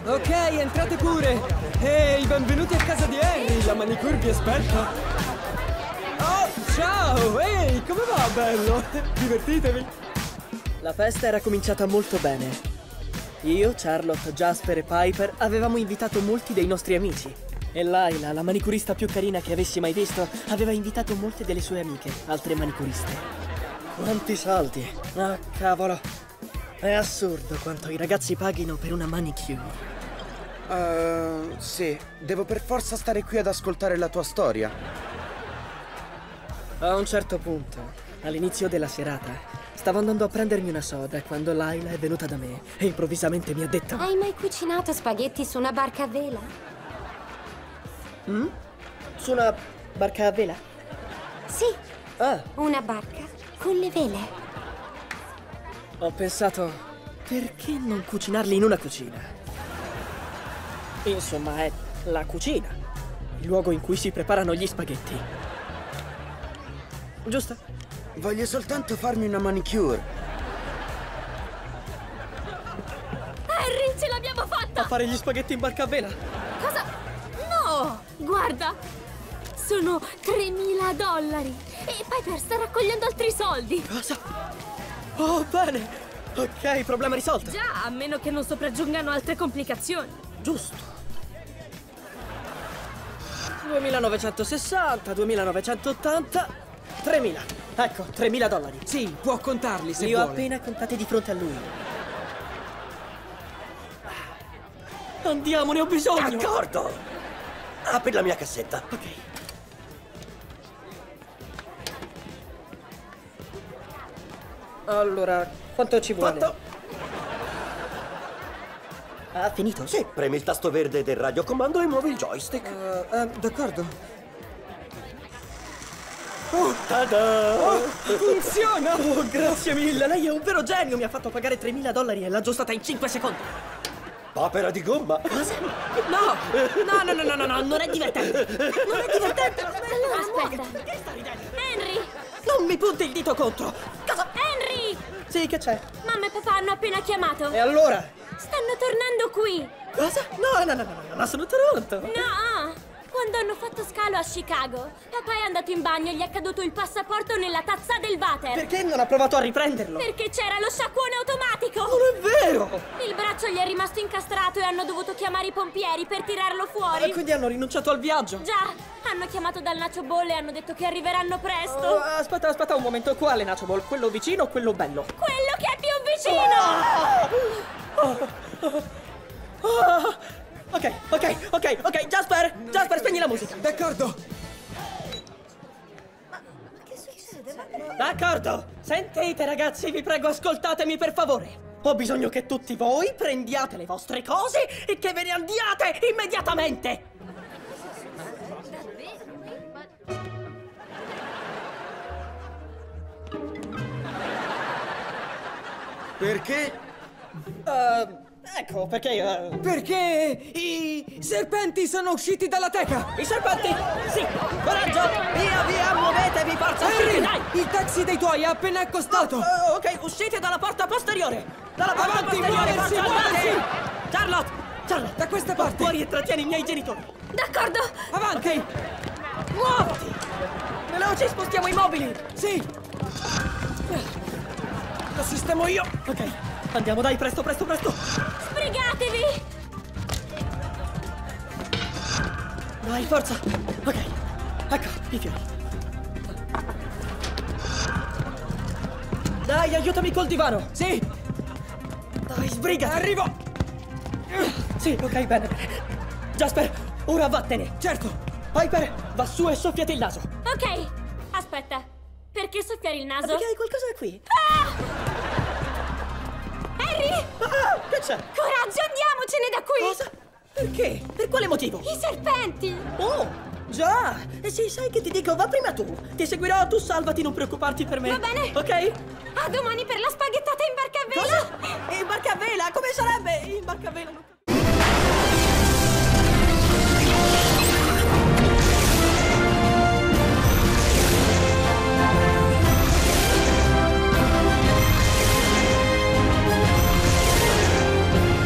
Ok, entrate pure! Ehi, benvenuti a casa di Henry, la manicure vi aspetta! Oh, ciao! Ehi, come va, bello? Divertitevi! La festa era cominciata molto bene. Io, Charlotte, Jasper e Piper avevamo invitato molti dei nostri amici. E Layla, la manicurista più carina che avessi mai visto, aveva invitato molte delle sue amiche, altre manicuriste. Quanti soldi! Ah, cavolo! È assurdo quanto i ragazzi paghino per una manicure. Sì, devo per forza stare qui ad ascoltare la tua storia. A un certo punto, all'inizio della serata, stavo andando a prendermi una soda quando Layla è venuta da me e improvvisamente mi ha detto: Hai mai cucinato spaghetti su una barca a vela? Su una barca a vela? Sì, Ah, una barca con le vele. ho pensato, perché non cucinarli in una cucina? Insomma, è la cucina, il luogo in cui si preparano gli spaghetti. Giusto? Voglio soltanto farmi una manicure. Harry, ce l'abbiamo fatta! A fare gli spaghetti in barca a vela? Cosa? No! Guarda! Sono $3.000! E Piper sta raccogliendo altri soldi! Cosa? Oh, bene! Ok, problema risolto. Già, a meno che non sopraggiungano altre complicazioni. Giusto. 2960, 2980, 3000. Ecco, $3.000. Sì, può contarli se Li ho vuole. appena contati di fronte a lui. Andiamo, ne ho bisogno! D'accordo! Apri la mia cassetta. Ok. Allora, quanto ci vuole? Fatto! Ha finito? Sì, premi il tasto verde del radiocomando e muovi il joystick. D'accordo. Tada! Funziona! Oh, grazie mille, lei è un vero genio! Mi ha fatto pagare $3.000 e l'ha aggiustata in 5 secondi. Papera di gomma! Cosa? No! No, non è divertente! Non è divertente! Allora, aspetta. Che sta ridendo? Henry! Non mi punti il dito contro! Cosa? Henry! Sì, che c'è? Mamma e papà hanno appena chiamato. E allora? Stanno tornando qui. Cosa? No, sono Toronto! No! Quando hanno fatto scalo a Chicago, papà è andato in bagno e gli è caduto il passaporto nella tazza del water. Perché non ha provato a riprenderlo? Perché c'era lo sciacquone automatico! Non è vero! Il braccio gli è rimasto incastrato e hanno dovuto chiamare i pompieri per tirarlo fuori. E quindi hanno rinunciato al viaggio? Già, hanno chiamato dal Nacho Bowl e hanno detto che arriveranno presto. Oh, aspetta un momento, quale Nacho Ball? Quello vicino o quello bello? Quello che è più vicino! Ok, Jasper, spegni la musica. D'accordo! D'accordo. Sentite ragazzi, vi prego, ascoltatemi per favore. Ho bisogno che tutti voi prendiate le vostre cose e che ve ne andiate immediatamente. Perché? Ecco, perché... Perché i serpenti sono usciti dalla teca! I serpenti! Sì! Coraggio! Via, muovetevi, forza! Harry! Dai! Il taxi dei tuoi è appena accostato! Ok, uscite dalla porta posteriore! Dalla porta Avanti, posteriore, muoversi, forza, muoversi! andate! Charlotte! Da questa parte! Fuori e trattieni i miei genitori! D'accordo! Avanti! Ok! Muoviti! Veloci, spostiamo i mobili! Sì! Lo sistemo io! Ok, andiamo dai, presto! Sbrigatevi! Dai, forza! Ok, ecco, i fiori. Dai, aiutami col divano! Sì! Dai, sbrigati! Arrivo! Sì, ok, bene. Jasper, ora vattene! Certo! Piper, va su e soffiati il naso! Ok, aspetta. Perché soffiare il naso? Perché hai qualcosa qui? Harry! Ah, che c'è? Coraggio, andiamocene da qui! Cosa? Perché? Per quale motivo? I serpenti! Oh, già! E sì, sai che ti dico, va prima tu! Ti seguirò, tu salvati, non preoccuparti per me! Va bene. Ok? A domani per la spaghettata in